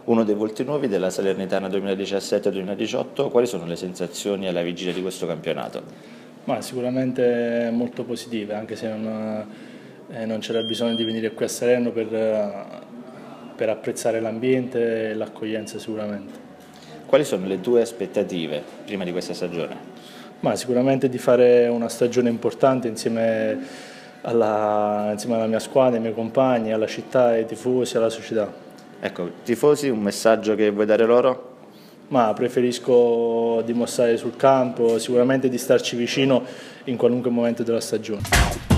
uno dei volti nuovi della Salernitana 2017-2018. Quali sono le sensazioni alla vigilia di questo campionato? Ma sicuramente molto positive, anche se non c'era bisogno di venire qui a Salerno per apprezzare l'ambiente e l'accoglienza sicuramente. Quali sono le tue aspettative prima di questa stagione? Ma sicuramente di fare una stagione importante insieme alla mia squadra, ai miei compagni, alla città, ai tifosi, alla società. Ecco, tifosi, un messaggio che vuoi dare loro? Ma preferisco dimostrare sul campo, sicuramente di starci vicino in qualunque momento della stagione.